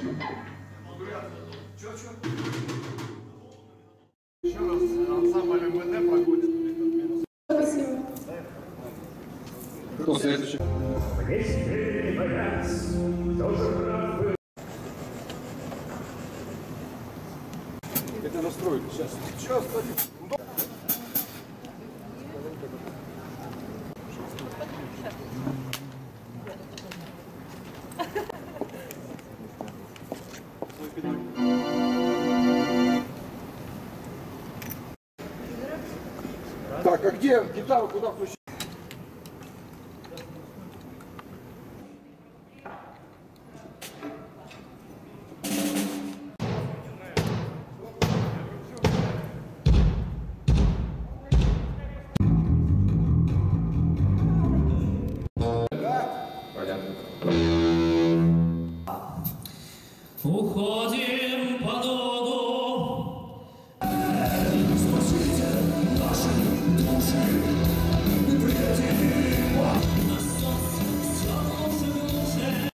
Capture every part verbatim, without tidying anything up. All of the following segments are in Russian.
Еще раз ансамбль МВД проходит. Спасибо. Кто следующий? Это настроили сейчас. Сейчас, кстати. Так, а где гитару, куда включить? Уходим по ногу. Спасите наши души. Мы приедем насос все лучше и лучше.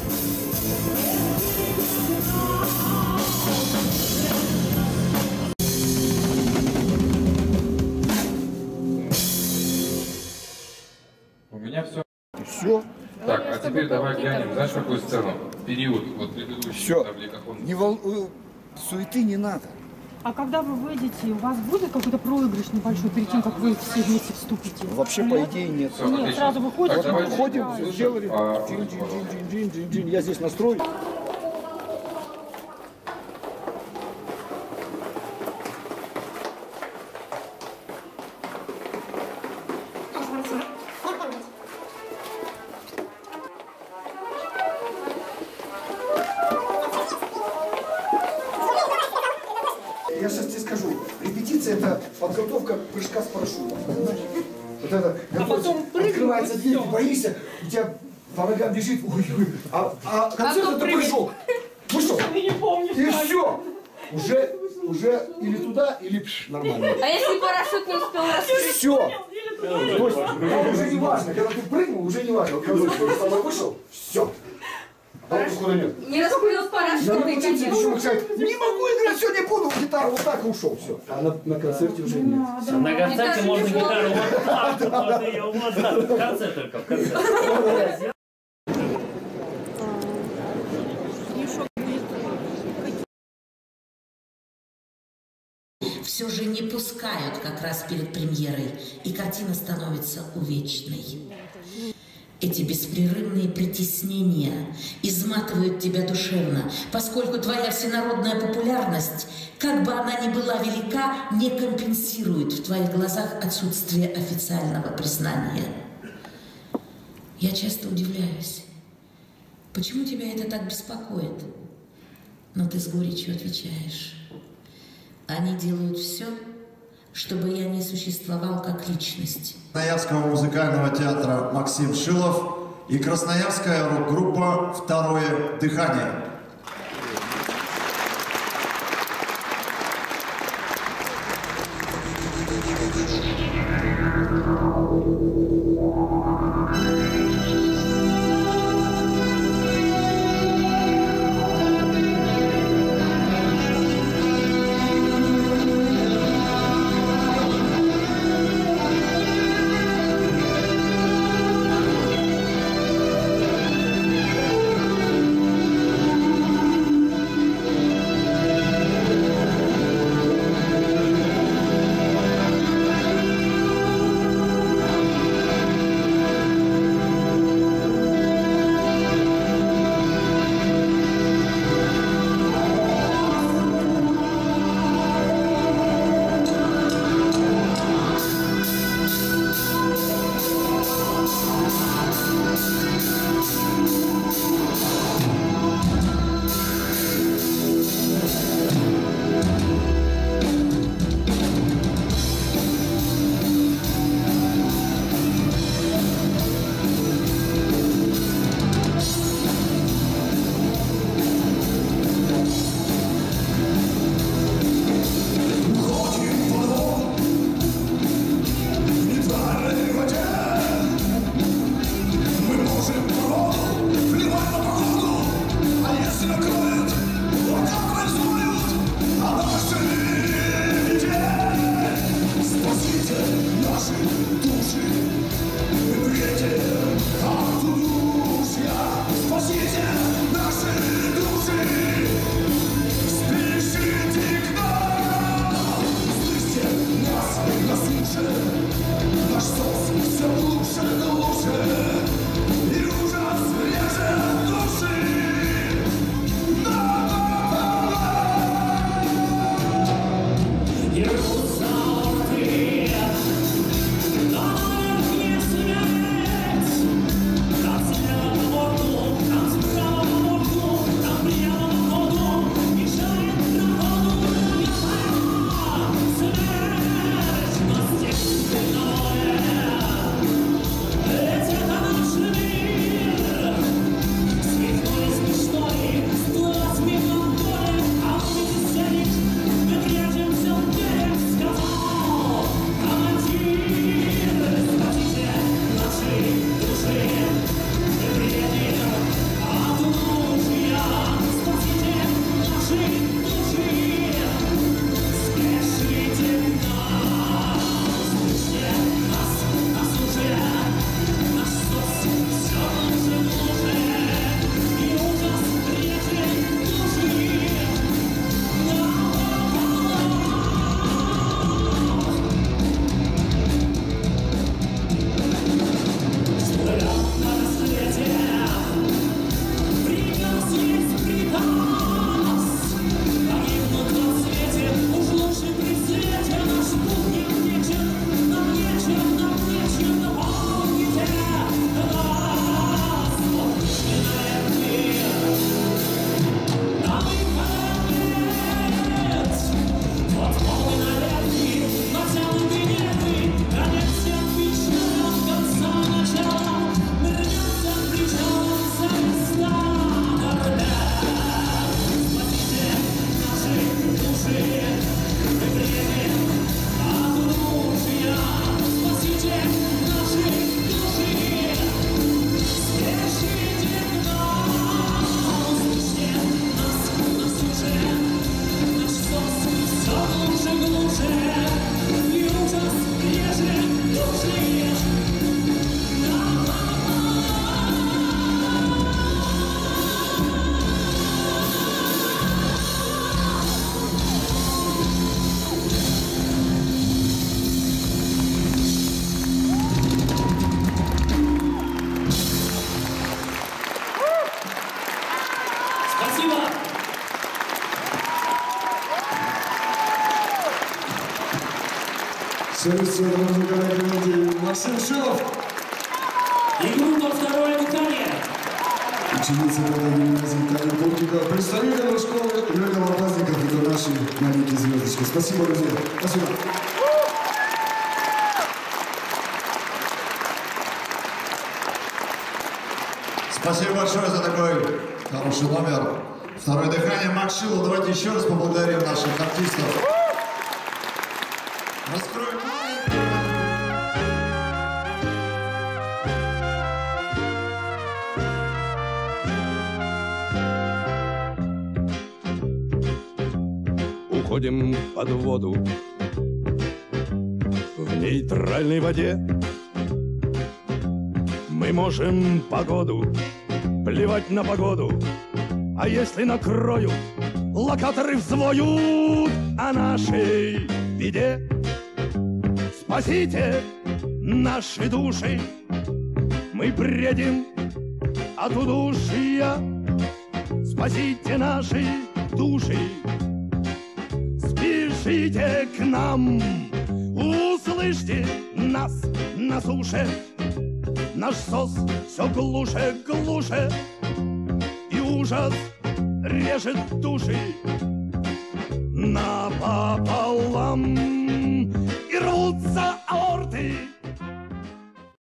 У меня все. Все. Так, а теперь давай глянем, знаешь, какую сцену? Период, вот предыдущий. Все. Табликохон. Не вол... Суеты не надо. А когда вы выйдете, у вас будет какой-то проигрыш небольшой перед тем, как вы все вместе вступите? Вообще, по идее, нет. Все, Нет, отлично. сразу выходите. Так, давай, Выходим, слушай, сделали. а, Джин-джин-джин-джин-джин-джин. Я здесь настрою. Я сейчас тебе скажу, репетиция — это подготовка прыжка с парашютом. Вот это, готовится, открывается дверь, ты боишься, у тебя по ногам бежит, ой, ой, а, а концерт — это прыжок. Вышел, и все. Уже, уже или туда, или пш, нормально. А если парашют не успел раскрыть? Все. То есть, это уже не важно, когда ты прыгнул, уже не важно. Вот когда ты самый вышел, все. Не раскрыл парашют. На репетиции почему сказать, не могу играть, сегодня буду, гитару вот так и ушел, все. А на, на концерте уже нет. На концерте можно гитару вот так, вот ее вот так. В конце только, в конце. Все же не пускают как раз перед премьерой, и картина становится увечной. Эти беспрерывные притеснения изматывают тебя душевно, поскольку твоя всенародная популярность, как бы она ни была велика, не компенсирует в твоих глазах отсутствие официального признания. Я часто удивляюсь, почему тебя это так беспокоит? Но ты с горечью отвечаешь. Они делают все, чтобы я не существовал как личность. Красноярского музыкального театра Максим Шилов и красноярская рок-группа «Второе дыхание». Спасибо. Солист центра музыкальной комедии Максим Шилов. И группа «Второе дыхание». Ученица гимназии Таня Буркикова. Представители школы Лёга Лопазников. Это наши маленькие звездочки. Спасибо, друзья. Спасибо. Спасибо большое за такой хороший номер. Второе дыхание, Макс Шилов. Давайте еще раз поблагодарим наших артистов. Раскроем. Уходим под воду в нейтральной воде. Мы можем погоду, плевать на погоду. А если накроют, локаторы взвоют о нашей беде. Спасите наши души, мы бредим от удушья. Спасите наши души, спешите к нам, услышьте нас на суше. Наш сос все глуше, глуше, и ужас режет души напополам, и рвутся аорты